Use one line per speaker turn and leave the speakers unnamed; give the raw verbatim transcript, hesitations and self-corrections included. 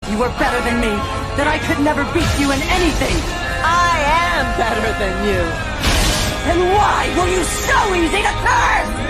you were better than me, that I could never beat you in anything. I am better than you. And why were you so easy to curse?